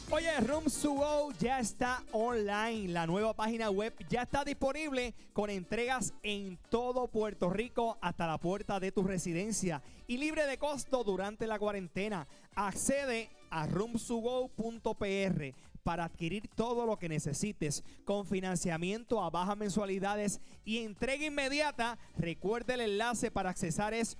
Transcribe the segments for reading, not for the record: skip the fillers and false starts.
Oye, Rooms to Go ya está online. La nueva página web ya está disponible con entregas en todo Puerto Rico hasta la puerta de tu residencia y libre de costo durante la cuarentena. Accede a roomstogo.pr para adquirir todo lo que necesites con financiamiento a bajas mensualidades y entrega inmediata. Recuerda el enlace para accesar es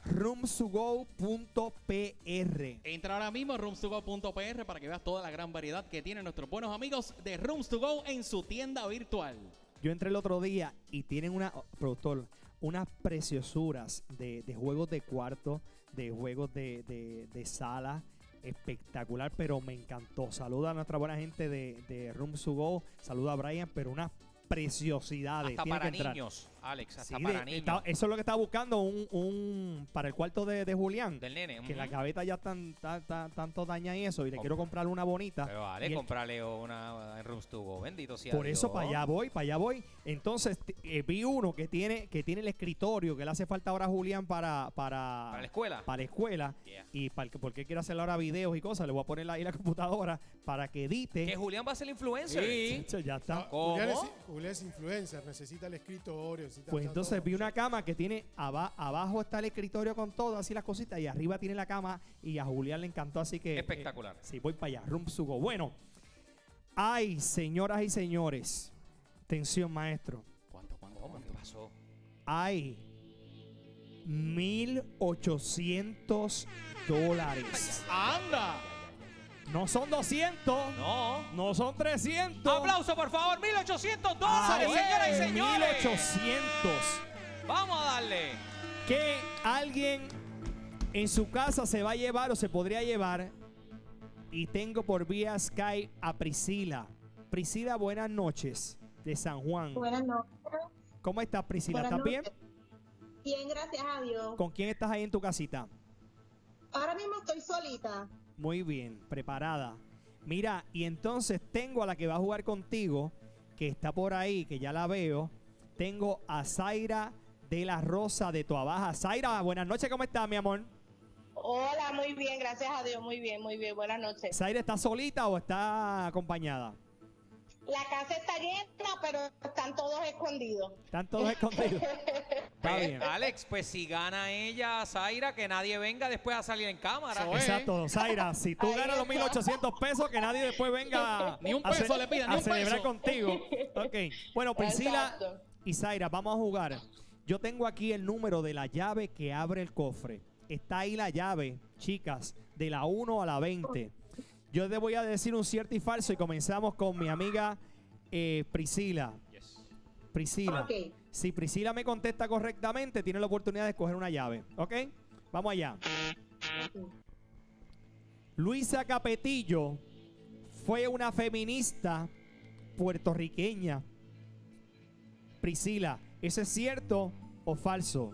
roomstogo.pr. Entra ahora mismo a roomstogo.pr para que veas toda la gran variedad que tienen nuestros buenos amigos de Rooms to Go en su tienda virtual. Yo entré el otro día y tienen productor, unas preciosuras de juegos de cuarto, de juegos de sala, espectacular, pero me encantó. Saluda a nuestra buena gente de Rooms to Go, saluda a Brian, pero unas preciosidades. Hasta para niños, Alex, hasta Sí, para niños. eso es lo que estaba buscando, un para el cuarto de Julián. Del nene. Que la gaveta ya están tanto daña y eso, y le quiero comprar una bonita. Pero vale, comprarle una en Rooms to Go, bendito sea Por Dios. eso para allá voy. Entonces vi uno que tiene el escritorio que le hace falta ahora a Julián para la escuela. Para la escuela. Yeah. Y porque quiere hacer ahora videos y cosas, le voy a poner ahí la computadora para que edite. Que Julián va a ser el influencer. Sí, ya está. ¿Cómo? Julián es influencer, necesita el escritorio. Necesita Pues entonces todo. vi una cama que tiene abajo está el escritorio con todo, así las cositas, y arriba tiene la cama, y a Julián le encantó, así que Espectacular. sí, voy para allá, Rooms to Go. Bueno, ay, señoras y señores, atención, maestro, ¿Cuánto? ¿Cómo? ¿Qué pasó? hay $1,800. ¡Anda! No son 200, No. no son 300. Aplauso, por favor. $1,800, Ay, señoras y señores. 1,800. Vamos a darle. Que alguien en su casa se va a llevar o se podría llevar. Y tengo por vía Skype a Priscila. Priscila, buenas noches, de San Juan. Buenas noches. ¿Cómo estás, Priscila? Buenas ¿Estás bien? noches. Bien, gracias a Dios. ¿Con quién estás ahí en tu casita? Ahora mismo estoy solita. Muy bien, preparada. Mira, y entonces tengo a la que va a jugar contigo, que está por ahí, que ya la veo. Tengo a Zaira de la Rosa de Toabaja. Zaira, buenas noches, ¿cómo estás, mi amor? Hola, muy bien, gracias a Dios. Muy bien, muy bien. Buenas noches. ¿Zaira está solita o está acompañada? La casa está llena, pero están todos escondidos. Están todos escondidos. Está bien. Alex, pues si gana ella, Zaira, que nadie venga después a salir en cámara. Eso es. Exacto, Zaira. Si tú Ahí ganas los está. 1,800 pesos, que nadie después venga Ni un peso le pidan, ni a un celebrar peso. contigo. Ok. Bueno, Priscila Exacto. y Zaira, vamos a jugar. Yo tengo aquí el número de la llave que abre el cofre. Está ahí la llave, chicas, de la 1 a la 20. Yo te voy a decir un cierto y falso y comenzamos con mi amiga Priscila. Yes. Priscila. Ok. Si Priscila me contesta correctamente, tiene la oportunidad de escoger una llave. ¿Ok? Vamos allá. Luisa Capetillo fue una feminista puertorriqueña. Priscila, ¿eso es cierto o falso?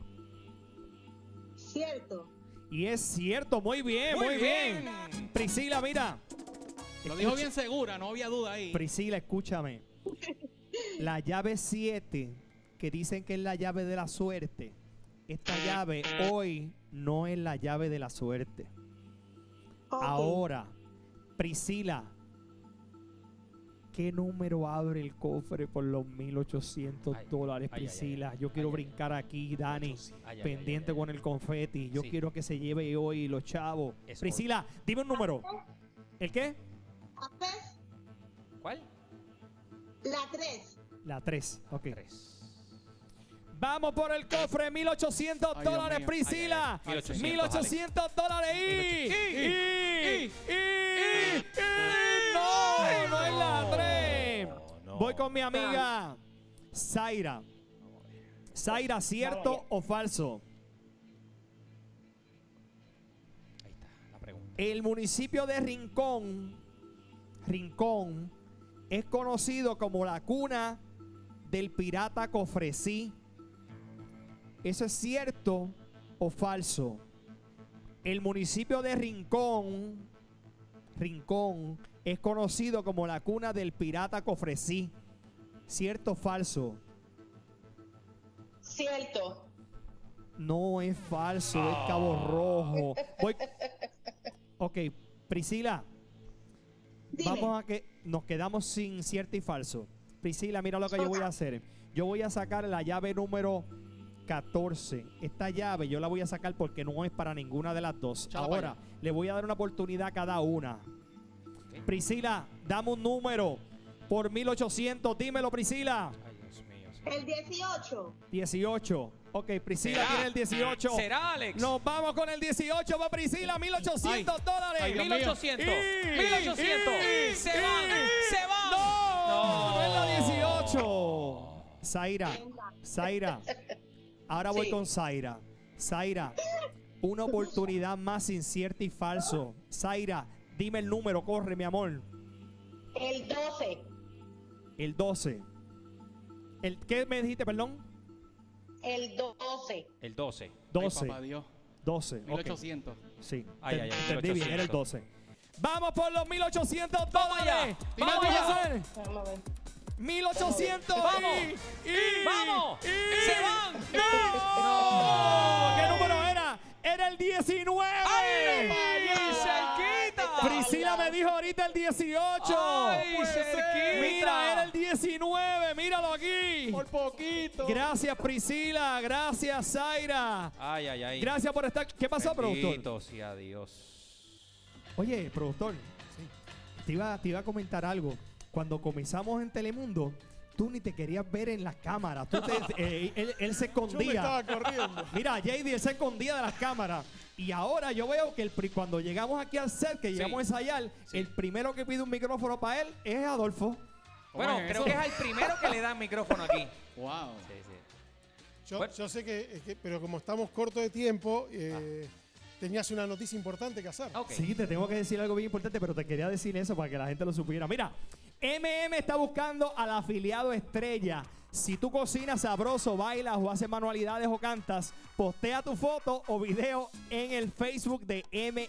Cierto. Y es cierto, muy bien, Muy muy bien. bien. Priscila, mira. Lo dijo bien segura, no había duda ahí. Priscila, escúchame. La llave 7, que dicen que es la llave de la suerte, esta llave hoy no es la llave de la suerte. Ok. Ahora, Priscila, ¿qué número abre el cofre por los $1,800, Ay, Priscila? ay, ay, Yo quiero ay, brincar aquí, Dani, Ay, ay, pendiente ay, ay, con el confeti. Yo Sí. quiero que se lleve hoy los chavos. Es Priscila, dime un número. ¿El qué? ¿Tres? ¿Cuál? La 3. La 3. Ok. 3. Vamos por el cofre, $1,800, Ay, Dios mío. Priscila. Ay, ay, ay. $1,800 y no, no es la 3. No. Voy con mi amiga Zaira. Zaira, ¿cierto o falso? Ahí está la pregunta. El municipio de Rincón, es conocido como la cuna del pirata Cofresí. ¿Eso es cierto o falso? El municipio de Rincón es conocido como la cuna del pirata Cofresí. ¿Cierto o falso? Cierto. No es falso, es Cabo Rojo. Ok, Priscila. Dime. vamos a que nos quedamos sin cierto y falso. Priscila, mira lo que yo voy a hacer. Yo voy a sacar la llave número 14. Esta llave yo la voy a sacar porque no es para ninguna de las dos. Chala Ahora, para le voy a dar una oportunidad a cada una. Priscila, dame un número por 1800. Dímelo, Priscila. Ay, Dios mío. El 18. 18. Ok, Priscila ¿Será? tiene el 18. ¿Será, Alex? Nos vamos con el 18 para Priscila, $1,800. Ay, Dios mío. 1800. Y- 1800. y- Se van. Se van. No, no es la No. 18. Zaira, ahora voy Sí. con Zaira. Zaira, una oportunidad más incierta y falso. Zaira, dime el número, corre, mi amor. El 12. El 12. ¿Qué me dijiste, perdón? El 12. El 12. 12. Ay, papá Dios. 12. ok. 1800. Sí, Ay, ay, ay, entendí bien, era el 12. Vamos por los $1,800. allá, Vamos vamos a allá. hacer Vamos a ver. 1,800. Vamos. y- Vamos. Se van. ¡No! ¿Qué número era? Era el 19. ¡Ay, cerquita! Priscila me dijo ahorita el 18. ¡Ay, cerquita! Mira, era el 19. Míralo aquí. Por poquito. Gracias, Priscila. Gracias, Zaira. Ay, ay, ay. Gracias por estar. ¿Qué pasó, productor? Bendito sea Dios. Oye, productor, te iba a comentar algo. Cuando comenzamos en Telemundo, tú ni te querías ver en las cámaras. Él se Yo me escondía. estaba corriendo. Mira, JD, él se escondía de las cámaras. Y ahora yo veo que cuando llegamos aquí al set, que llegamos a ensayar, el primero que pide un micrófono para él es Adolfo. Bueno, es creo eso? que es el primero que le dan micrófono aquí. Wow. Sí, sí. Yo, Bueno. yo sé pero como estamos cortos de tiempo, tenías una noticia importante que hacer. Ok. Sí, te tengo que decir algo bien importante, pero te quería decir eso para que la gente lo supiera. Mira, está buscando al afiliado estrella. Si tú cocinas sabroso, bailas o haces manualidades o cantas, postea tu foto o video en el Facebook de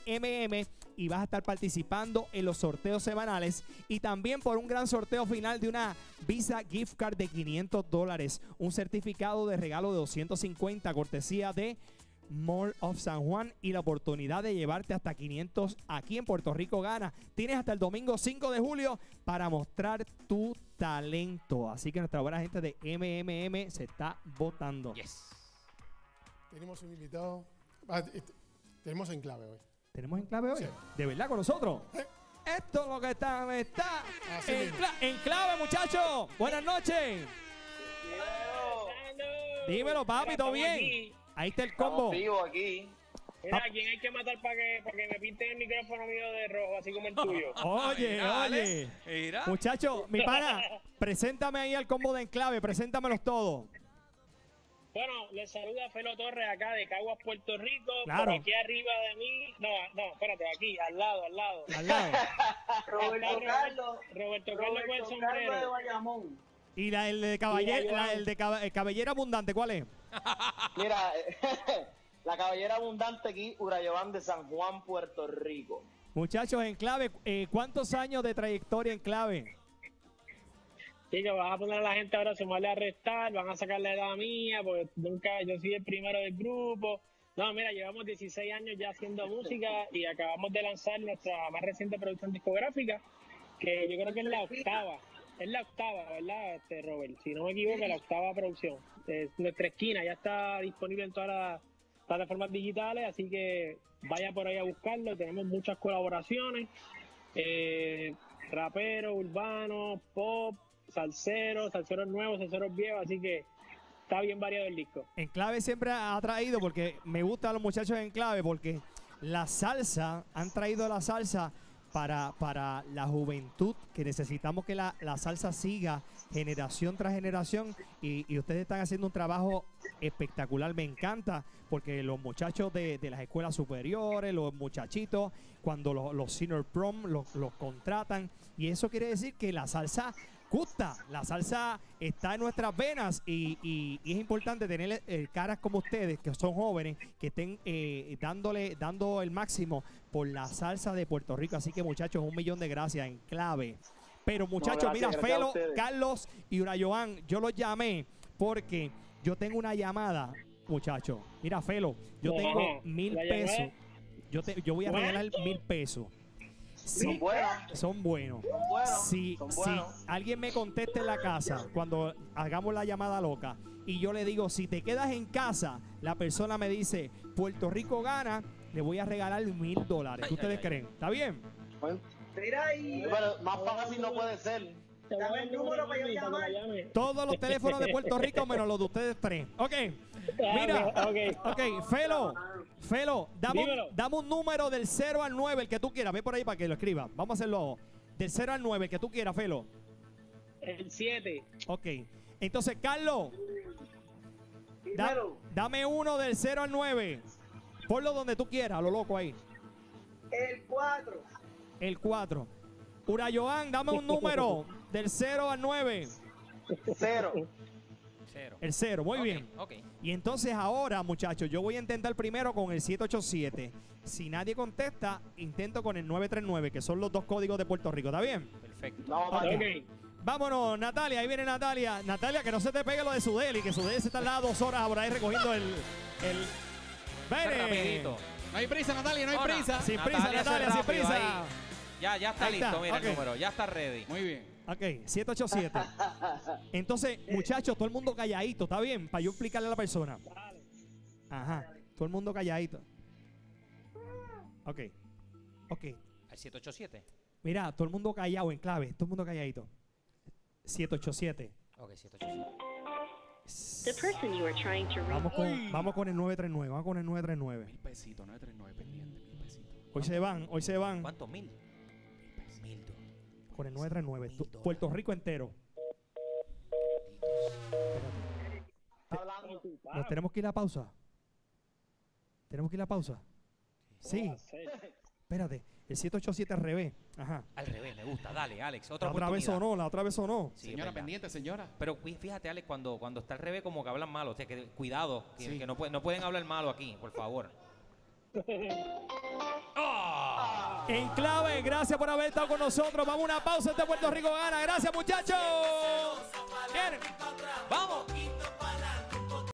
y vas a estar participando en los sorteos semanales y también por un gran sorteo final de una Visa Gift Card de $500, un certificado de regalo de 250 cortesía de Mall of San Juan y la oportunidad de llevarte hasta 500 aquí en Puerto Rico Gana. Tienes hasta el domingo 5 de julio para mostrar tu talento. Así que nuestra buena gente de se está votando. Yes. Tenemos un invitado. Tenemos en clave hoy. ¿Tenemos en clave hoy? Sí. ¿De verdad con nosotros? Esto es lo que está Así en, mismo. en clave, muchachos. Buenas noches. Dímelo, papi, ¿todo bien? Ahí está el combo. Vivo aquí. Mira, ¿a quién hay que matar para que me pinten el micrófono mío de rojo, así como el tuyo? Oye, Mira, oye. Ale, mira. Muchacho, mi pana, preséntame ahí al combo de Enclave, preséntamelos todos. Bueno, les saluda Felo Torres acá de Caguas, Puerto Rico. Claro. Por aquí arriba de mí. No, espérate, aquí, al lado. Al lado. Roberto Carlos. Roberto Carlos con el Carlos de sombrero. Bayamón. Y el de cabellera abundante, ¿cuál es? Mira, la caballera abundante aquí, Urayobán de San Juan, Puerto Rico. Muchachos, Enclave, ¿cuántos años de trayectoria Enclave? Sí, que vas a poner a la gente ahora, se me va a arrestar, van a sacar la edad mía, porque yo soy el primero del grupo. No, mira, llevamos 16 años ya haciendo música y acabamos de lanzar nuestra más reciente producción discográfica, que yo creo que es la octava. Es la octava, ¿verdad, Robert? Si no me equivoco, la octava producción. Nuestra esquina ya está disponible en todas las plataformas digitales, así que vaya por ahí a buscarlo. Tenemos muchas colaboraciones, raperos, urbanos, pop, salseros nuevos, salseros viejos, así que está bien variado el disco. Enclave siempre ha traído, porque me gustan los muchachos de Enclave, porque la salsa, han traído la salsa para la juventud, que necesitamos que la salsa siga generación tras generación y ustedes están haciendo un trabajo espectacular. Me encanta porque los muchachos de las escuelas superiores, los muchachitos, cuando los senior prom los contratan, y eso quiere decir que la salsa gusta, la salsa está en nuestras venas y es importante tener caras como ustedes, que son jóvenes, que estén dando el máximo por la salsa de Puerto Rico. Así que, muchachos, 1.000.000 de gracias, Enclave. Pero, muchachos, gracias, mira, gracias a Felo, ustedes. Carlos y Urayoan, yo los llamé porque yo tengo una llamada, muchachos. Mira, Felo, yo tengo Ajá. 1.000 ¿La pesos. llamada? Yo voy a regalar ¿Cuánto? 1.000 pesos. Sí, Son buenos. son buenos. Son buenos. Si Son buenos. alguien me contesta en la casa cuando hagamos la llamada loca y yo le digo, si te quedas en casa, la persona me dice, Puerto Rico gana, le voy a regalar $1,000. ¿Qué ustedes creen? ¿Está bien? Mira ahí. Pero más fácil no puede ser. Dame el número para yo llamar. Todos los teléfonos de Puerto Rico menos los de ustedes tres. Ok, mira. Ok, Felo, Dímelo. dame un número del 0 al 9, el que tú quieras. Ve por ahí para que lo escriba. Vamos a hacerlo. Del 0 al 9, el que tú quieras, Felo. El 7. Ok. Entonces, Carlos, dame uno del 0 al 9. Ponlo donde tú quieras, a lo loco ahí. El 4. El 4. Urayoan, dame un número del 0 al 9. 0. El 0, muy Ok, bien. ok. Y entonces ahora, muchachos, yo voy a intentar primero con el 787. Si nadie contesta, intento con el 939, que son los dos códigos de Puerto Rico. ¿Está bien? Perfecto. Vamos para Ok. allá. Vámonos, Natalia. Ahí viene Natalia. Natalia, que no se te pegue lo de Sudeli, que Sudeli se tarda 2 horas por ahí recogiendo el... ¡Vene! Rapidito. No hay prisa, Natalia, no hay Ahora, prisa. Sin prisa, Natalia, Natalia, eso sin es rápido prisa. ahí. Ya está Ahí listo, está, mira ok. el número. Ya está ready. Muy bien. Ok, 787. Entonces, muchachos, todo el mundo calladito, ¿está bien? Para yo explicarle a la persona. Ajá, todo el mundo calladito. Ok, ok. ¿El 787? Mira, todo el mundo callado en clave, todo el mundo calladito. 787. Ok, 787. The person you are trying to reach. Vamos con el 939, vamos con el 939. 1,000 pesitos, 939 pendiente, 1,000 pesitos. Hoy se van ¿Cuántos? 1,000. 1,000. con el 939. Puerto Rico entero. Hablando. ¿Nos tenemos que ir a pausa? ¿Tenemos que ir a pausa? Sí. Espérate, el 787 al revés. Ajá. Al revés, me gusta. Dale, Alex. Otra La otra vez oportunidad. sonó, la otra vez sonó. Sí, Señora, es verdad. pendiente, señora. Pero fíjate, Alex, cuando está al revés, como que hablan malo. O sea, que cuidado, que, Sí. que no pueden hablar malo aquí, por favor. En clave, gracias por haber estado con nosotros. Vamos a una pausa. Este Puerto Rico gana. Gracias, muchachos. Bien. ¡Vamos!